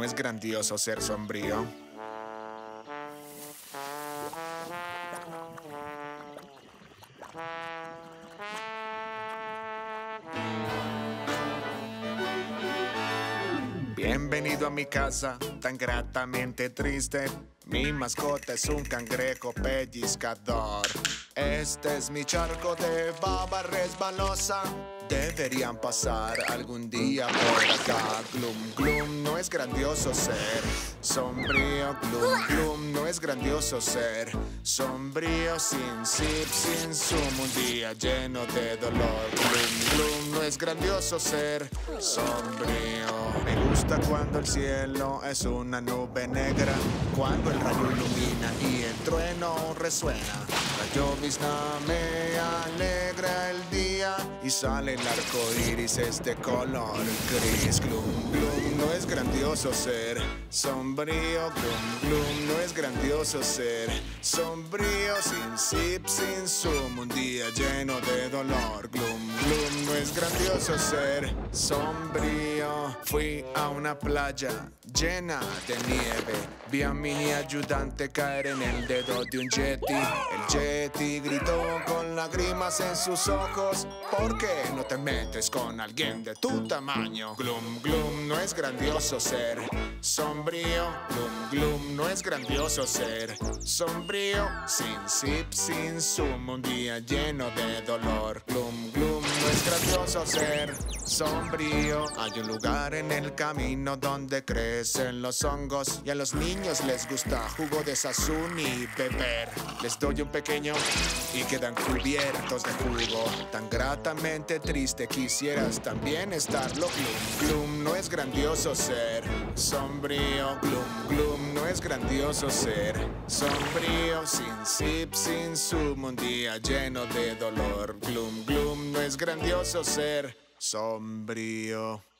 es grandioso ser sombrío. Bienvenido a mi casa, tan gratamente triste. Mi mascota es un cangrejo pellizcador. Este es mi charco de baba resbalosa. Deberían pasar algún día por acá. Glum, glum, no es grandioso ser sombrío. Glum, glum, no es grandioso ser sombrío. Sin zip, sin zoom, un día lleno de dolor. Glum, glum, no es grandioso ser sombrío. Me gusta cuando el cielo es una nube negra, cuando el rayo ilumina y el trueno resuena. La llovizna me alegra el día y sale el arco iris es de color gris. Glum, glum, no es grandioso ser sombrío. Glum, glum, no es grandioso ser sombrío. Sin zip, sin zoom, un día lleno de dolor. Glum, glum, no es grandioso ser sombrío. Fui a una playa llena de nieve. Vi a mi ayudante caer en el dedo de un yeti. El yeti gritó con lágrimas en sus ojos: ¿por qué no te metes con alguien de tu tamaño? Glum, glum, no es grandioso ser sombrío. Glum, glum, no es grandioso ser sombrío. Sin zip, sin zoom, un día lleno de dolor. Glum, glum, no es grandioso ser sombrío. Hay un lugar en el camino donde crecen los hongos y a los niños les gusta jugo de sazón y beber. Les doy un pequeño y quedan cubiertos de jugo. Tan gratamente triste quisieras también estarlo. Glum, glum, no es grandioso ser sombrío. Glum, glum, no es grandioso ser sombrío. Sin zip, sin zoom, un día lleno de dolor. Glum, glum, no es grandioso ser sombrío.